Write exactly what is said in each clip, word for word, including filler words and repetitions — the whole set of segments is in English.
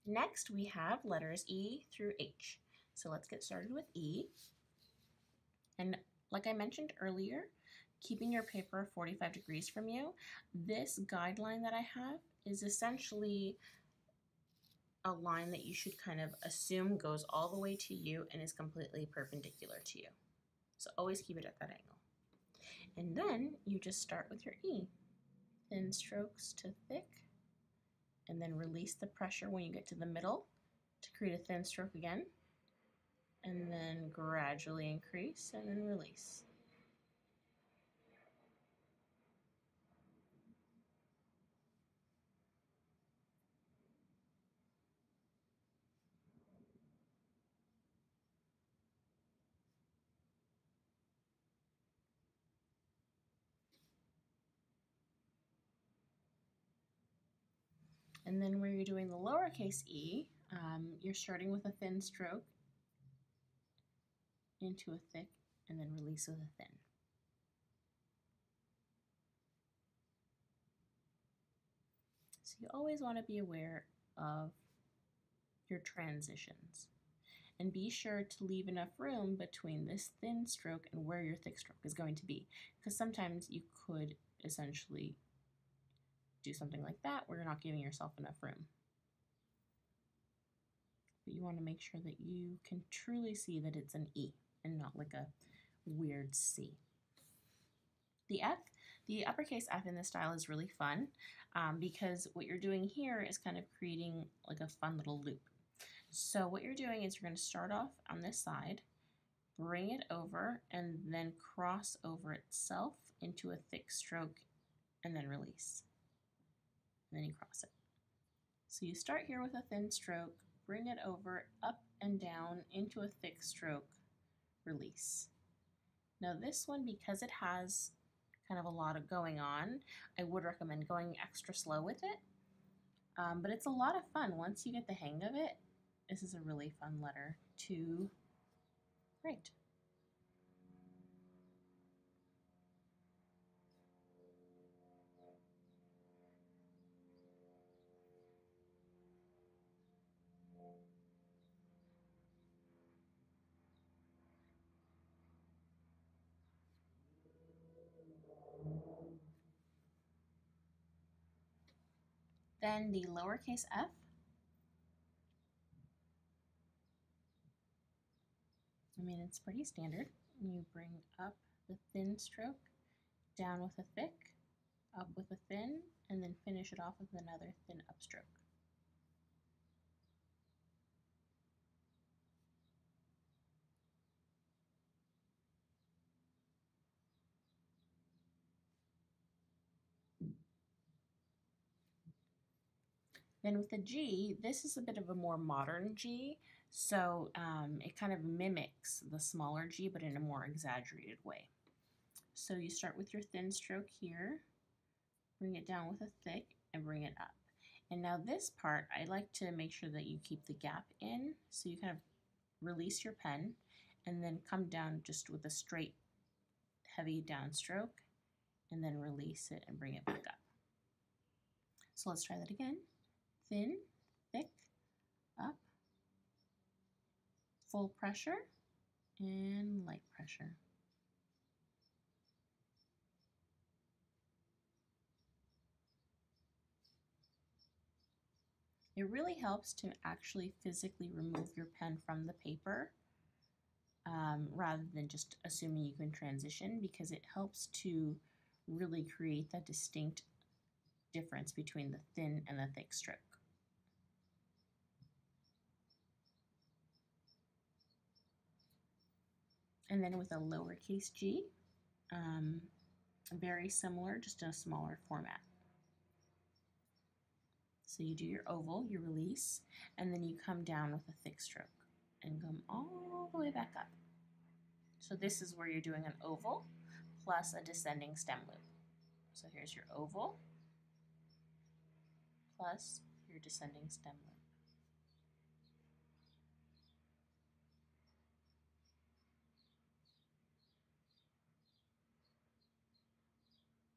Next, we have letters E through H. So let's get started with E. And like I mentioned earlier, keeping your paper forty-five degrees from you, this guideline that I have is essentially a line that you should kind of assume goes all the way to you and is completely perpendicular to you. So always keep it at that angle. And then you just start with your E. Thin strokes to thick, and then release the pressure when you get to the middle to create a thin stroke again, and then gradually increase and then release. And then where you're doing the lowercase e, um, you're starting with a thin stroke into a thick, and then release with a thin. So you always want to be aware of your transitions. And be sure to leave enough room between this thin stroke and where your thick stroke is going to be, because sometimes you could essentially do something like that where you're not giving yourself enough room. But you want to make sure that you can truly see that it's an E and not like a weird C. The F, the uppercase F in this style is really fun um, because what you're doing here is kind of creating like a fun little loop. So what you're doing is you're going to start off on this side, bring it over, and then cross over itself into a thick stroke, and then release. And then you cross it. So you start here with a thin stroke, bring it over, up and down into a thick stroke, release. Now this one, because it has kind of a lot of going on, I would recommend going extra slow with it. Um, but it's a lot of fun. Once you get the hang of it, this is a really fun letter to write. Then the lowercase f, I mean, it's pretty standard. You bring up the thin stroke, down with a thick, up with a thin, and then finish it off with another thin upstroke. Then with the G, this is a bit of a more modern G, so um, it kind of mimics the smaller G, but in a more exaggerated way. So you start with your thin stroke here, bring it down with a thick, and bring it up. And now this part, I like to make sure that you keep the gap in, so you kind of release your pen, and then come down just with a straight, heavy downstroke, and then release it and bring it back up. So let's try that again. Thin, thick, up, full pressure, and light pressure. It really helps to actually physically remove your pen from the paper um, rather than just assuming you can transition, because it helps to really create that distinct difference between the thin and the thick stroke. And then with a lowercase g, um, very similar, just in a smaller format. So you do your oval, you release, and then you come down with a thick stroke and come all the way back up. So this is where you're doing an oval plus a descending stem loop. So here's your oval plus your descending stem loop.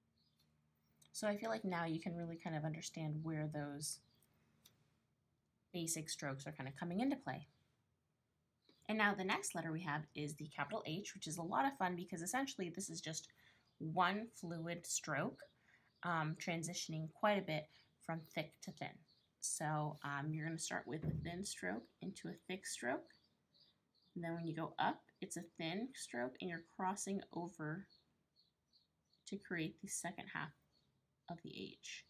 So I feel like now you can really kind of understand where those basic strokes are kind of coming into play. And now the next letter we have is the capital H, which is a lot of fun because essentially this is just one fluid stroke, um, transitioning quite a bit from thick to thin. So um, you're going to start with a thin stroke into a thick stroke. And then when you go up, it's a thin stroke and you're crossing over to create the second half of the H.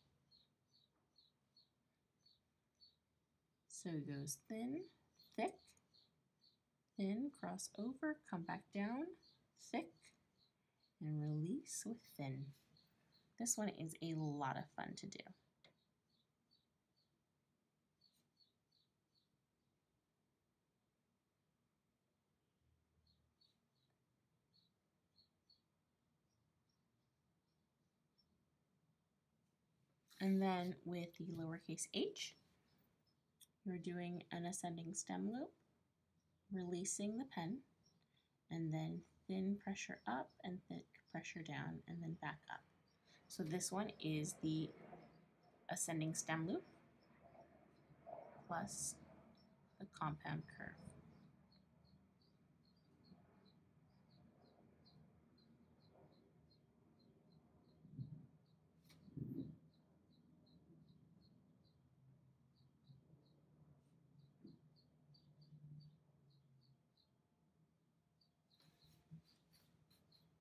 So it goes thin, thick, thin, cross over, come back down, thick, and release with thin. This one is a lot of fun to do. And then with the lowercase h, you're doing an ascending stem loop, releasing the pen, and then thin pressure up and thick pressure down, and then back up. So this one is the ascending stem loop plus the compound curve.